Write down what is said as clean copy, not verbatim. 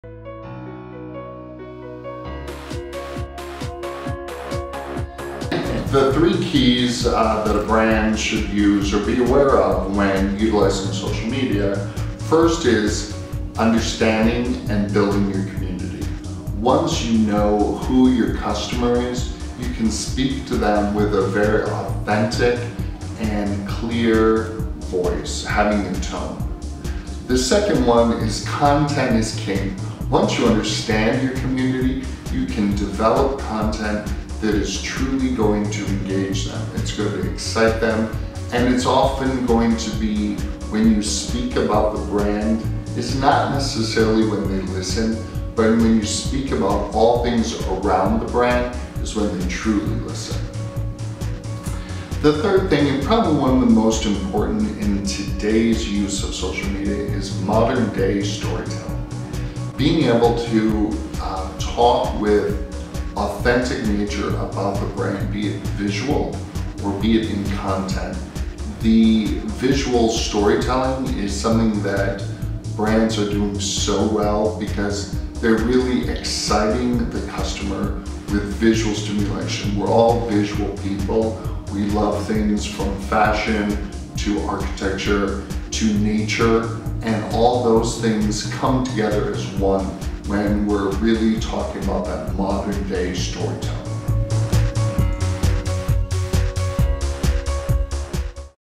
The three keys that a brand should use or be aware of when utilizing social media, first is understanding and building your community. Once you know who your customer is, you can speak to them with a very authentic and clear voice, having a tone. The second one is content is king. Once you understand your community, you can develop content that is truly going to engage them. It's going to excite them, and it's often going to be, when you speak about the brand, it's not necessarily when they listen, but when you speak about all things around the brand is when they truly listen. The third thing, and probably one of the most important in today's use of social media, is modern day storytelling. Being able to talk with authentic nature about the brand, be it visual or be it in content. The visual storytelling is something that brands are doing so well because they're really exciting the customer with visual stimulation. We're all visual people. We love things from fashion to architecture to nature, and all those things come together as one when we're really talking about that modern day storytelling.